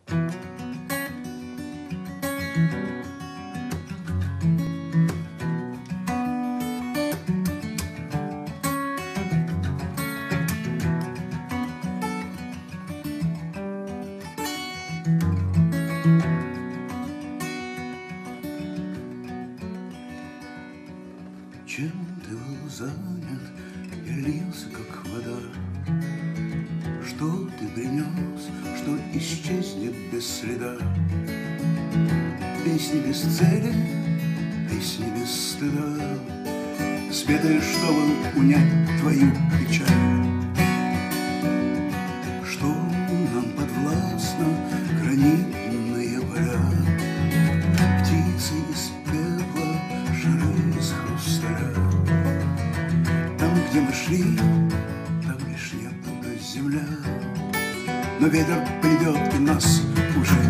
Чем ты был занят, я лился, как вода. Что ты принес, что исчезнет без следа? Песни без цели, песни без стыда, спетые, чтобы унять твою печаль. Что нам подвластно гранитные поля, птицы из пепла, шары из хрусталя. Там, где мы шли, там лишь нет земля, но ветер придет и нас уже